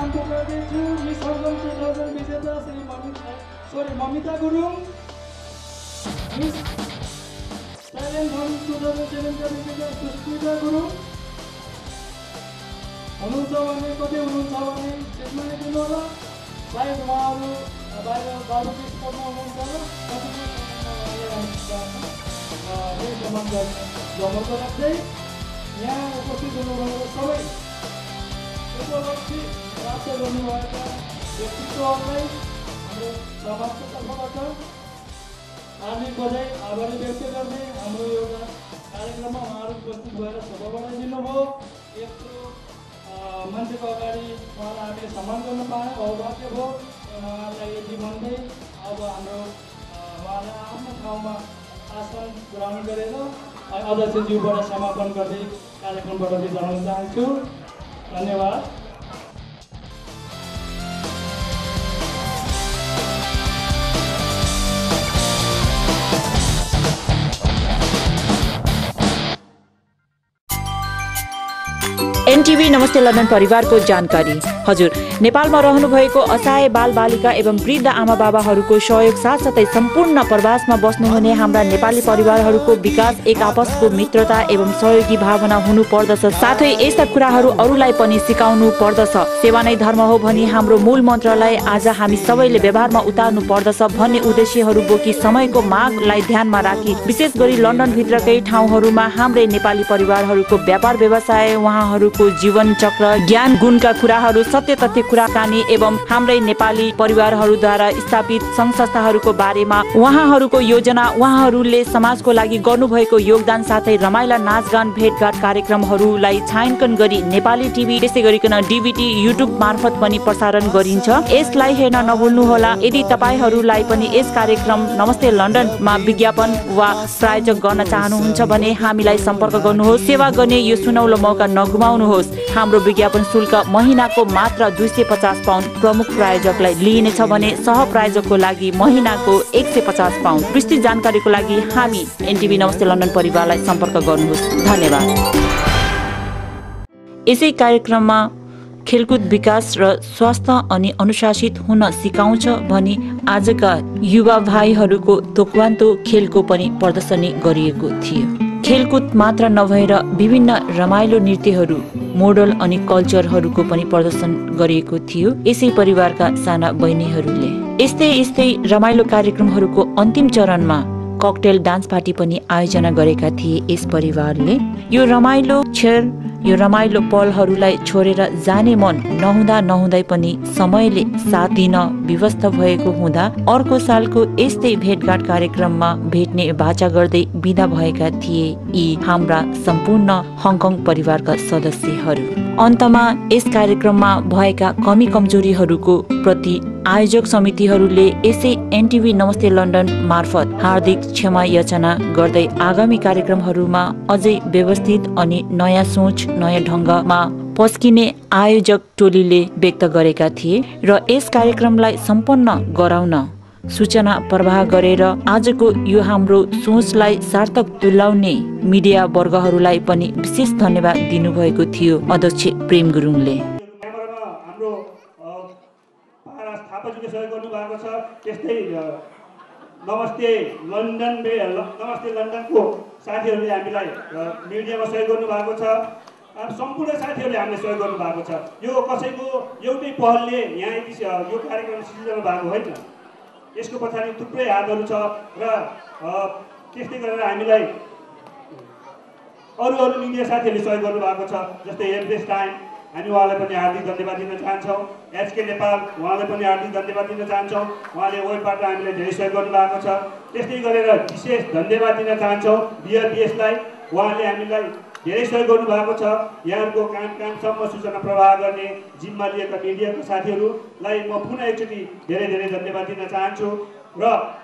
नाम पुकार्दैछु। Miss Hong Kong 2000 विजेता Shri Mamita Gurung, miss Thailand 2007 का विजेता सुस्मिता गुरुङ हुनुहुन्छ भने कतै हुनुहुन्छ भने त्यसमा लेख्नु होला। सायद उहाँहरू बाहिर बाबुको स्पोर्टमा हुनुहुन्छ होला। जमर्को राख्दै यहाँ उपस्थित हुनुभएको सबै उपलब्धि प्राप्त गर्नुभएका व्यक्तित्वहरूलाई हाम्रो समाजको तर्फबाट हार्दिक बधाई आभारी व्यक्त गर्दै हाम्रो एउटा कार्यक्रममा उहाँहरू उपस्थित भएर शोभा बढाइदिनु भयो। यत्रो मान्छेको अगाडि उहाँलाई हामीले सम्मान गर्न पाएँ, सौभाग्य भयो। उहाँलाई यति भन्दै अब हाम्रो उहाँलाई आफ्नो ठाउँमा आसन ग्रहण गरेर अध्यक्षज्यूबाट समापन गर्दै कार्यक्रमबाट बिदा हुन चाहन्छु। धन्यवाद। एनटिभी नमस्ते लन्डन परिवारको जानकारी। हजुर, नेपालमा रहनुभएको असहाय बालबालिका एवं वृद्ध आमाबाबाहरूको सहयोग साथसाथै सम्पूर्ण प्रवासमा बस्नुहुने हाम्रा नेपाली परिवारहरूको विकास, एक आपसको मित्रता एवं सहयोगी भावना हुनु पर्दछ। साथै यस्ता कुराहरू अरूलाई पनि सिकाउनु पर्दछ। सेवा नै धर्म हो भनी हाम्रो मूल मन्त्रलाई आज हामी सबैले व्यवहारमा उतार्नु पर्दछ भन्ने उद्देश्यहरू बोकी समयको मागलाई ध्यानमा राखी विशेष गरी लन्डन भित्रकै ठाउँहरूमा हाम्रै नेपाली परिवारहरूको व्यापार व्यवसाय, उहाँहरूको जीवन चक्र, ज्ञान गुणका कुराहरू, सत्य तथ्य कुराकानी एवं हाम्रै नेपाली परिवारहरूद्वारा स्थापित सङ्घ संस्थाहरूको बारेमा, उहाँहरूको योजना, उहाँहरूले समाजको लागि गर्नुभएको योगदान साथै रमाइला नाचगान भेटघाट कार्यक्रमहरूलाई छायाङ्कन गरी नेपाली टिभी त्यसै गरिकन डिबिटी युट्युब मार्फत पनि प्रसारण गरिन्छ। यसलाई हेर्न नभुल्नुहोला। यदि तपाईहरूलाई पनि यस कार्यक्रम नमस्ते लन्डनमा विज्ञापन वा प्रायोजक गर्न चाहनुहुन्छ भने हामीलाई सम्पर्क गर्नुहोस्। सेवा गर्ने यो सुनौलो मौका नगुमाउनुहोस्। हाम्रो विज्ञापन शुल्क महिनाको मात्र 250 पाउन्ड प्रमुख प्रायोजकलाई लिइनेछ भने सहप्रायोजकको लागि महिनाको 150 पाउन्ड। विस्तृत जानकारीको लागि हामी एनटिभी नमस्ते लन्डन परिवारलाई सम्पर्क गर्नुहोस्। धन्यवाद। यसै कार्यक्रममा खेलकुद विकास र स्वास्थ्य अनि अनुशासित हुन सिकाउँछ भनी आजका युवा भाइहरूको तोक्वान्तो खेलको पनि प्रदर्शनी गरिएको थियो। खेलकुद मात्र नभएर विभिन्न रमाइलो नृत्यहरू, मोडल अनि कल्चरहरूको पनि प्रदर्शन गरिएको थियो यसै परिवारका साना बहिनीहरूले। यस्तै रमाइलो कार्यक्रमहरूको अन्तिम चरणमा ककटेल डान्स पार्टी पनि आयोजना गरेका थिए यस परिवारले। यो रमाइलो क्षण, यो रमाइलो पलहरूलाई छोडेर जाने मन नहुँदै पनि समयले साथ दिन विवश भएको हुँदा अर्को सालको यस्तै भेटघाट कार्यक्रममा भेट्ने बाचा गर्दै बिदा भएका थिए यी हाम्रा सम्पूर्ण हङकङ परिवारका सदस्यहरू। अन्तमा यस कार्यक्रममा भएका कमी कमजोरीहरूको प्रति आयोजक समितिहरूले यसै एनटिभी नमस्ते लन्डन मार्फत हार्दिक क्षमा याचना गर्दै आगामी कार्यक्रमहरूमा अझै व्यवस्थित अनि नयाँ सोच, नयाँ ढङ्गमा पस्किने आयोजक टोलीले व्यक्त गरेका थिए र यस कार्यक्रमलाई सम्पन्न गराउन सूचना प्रवाह गरेर आजको यो हाम्रो सोचलाई सार्थक तुल्याउने मिडिया वर्गहरूलाई पनि विशेष धन्यवाद दिनुभएको थियो अध्यक्ष प्रेम गुरुङले। नमस्ते लन्डनको साथीहरूले हामीलाई मिडियामा सहयोग गर्नुभएको छ। सम्पूर्ण साथीहरूले हामीले सहयोग गर्नुभएको छ। यो कसैको एउटै पहलले यहाँ यो कार्यक्रम सृजना भएको होइन। यसको पछाडि थुप्रै हातहरू छ र त्यस्तै गरेर हामीलाई अरू मिडिया साथीहरूले सहयोग गर्नुभएको छ। जस्तै हेल्पलेस टाइम, हामी उहाँलाई पनि हार्दिक धन्यवाद दिन चाहन्छौँ। एचके नेपाल, उहाँलाई पनि हार्दिक धन्यवाद दिन चाहन्छौँ। उहाँले वेबबाट हामीलाई धेरै सहयोग गर्नुभएको छ। त्यस्तै गरेर विशेष धन्यवाद दिन चाहन्छौँ बिआरपिएसलाई। उहाँले हामीलाई धेरै सहयोग गर्नुभएको छ। यहाँहरूको कामसम्म सूचना प्रवाह गर्ने जिम्मा लिएका मिडियाका साथीहरूलाई म पुनः एकचोटि धेरै धेरै धन्यवाद दिन चाहन्छु। र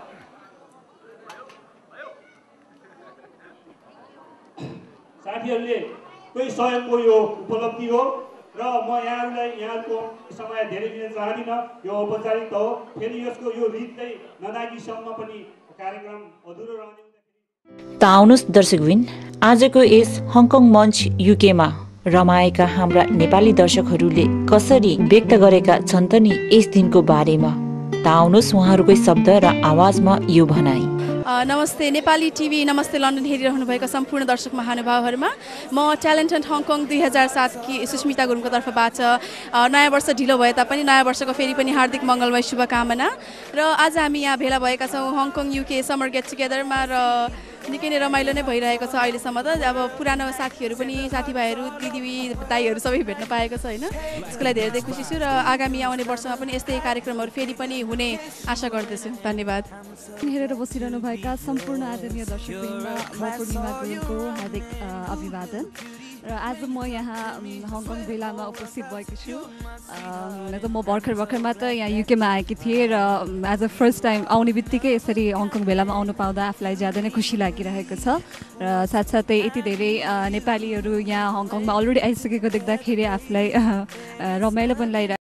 साथीहरूले कोही सहयोगको यो उपलब्धि हो र म यहाँहरूलाई यहाँको समय धेरै दिन चाहदिनँ। यो औपचारिकता हो। फेरि यसको यो रितै ननागिसम्म पनि कार्यक्रम अधुरो रहने। त आउनुहोस् दर्शकबिन, आजको यस हङकङ मञ्च युकेमा रमाएका हाम्रा नेपाली दर्शकहरूले कसरी व्यक्त गरेका छन् त नि यस दिनको बारेमा। त आउनुहोस् उहाँहरूकै शब्द र आवाजमा यो भनाई। नमस्ते नेपाली टिभी, नमस्ते लन्डन हेरिरहनुभएका सम्पूर्ण दर्शक महानुभावहरूमा म ट्यालेन्टेड हङकङ 2007 की सुस्मिता गुरुङको तर्फबाट नयाँ वर्ष ढिलो भए तापनि नयाँ वर्षको फेरि पनि हार्दिक मङ्गलमय शुभकामना। र आज हामी यहाँ भेला भएका छौँ हङकङ युके समर गेट टुगेदरमा र निकै नै रमाइलो नै भइरहेको छ अहिलेसम्म त। अब पुरानो साथीहरू पनि, साथीभाइहरू, दिदी दाईहरू सबै भेट्न पाएको छ होइन, त्यसको लागि धेरै धेरै खुसी छु र आगामी आउने वर्षमा पनि यस्तै कार्यक्रमहरू फेरि पनि हुने आशा गर्दछु। धन्यवाद। हेरेर बसिरहनु भएका सम्पूर्ण आदरणीय दर्शकवृन्द, म पूर्णिमा गुरुङको हार्दिक अभिवादन। र आज म यहाँ हङकङ भेलामा उपस्थित भएको छु। म भर्खर मात्र यहाँ युकेमा आएकी थिएँ र एज अ फर्स्ट टाइम आउने बित्तिकै यसरी हङकङ भेलामा आउनु पाउँदा आफूलाई ज्यादा नै खुसी लागिरहेको छ। र साथसाथै यति धेरै नेपालीहरू यहाँ हङकङमा अलरेडी आइसकेको देख्दाखेरि आफूलाई रमाइलो पनि लागिरहेको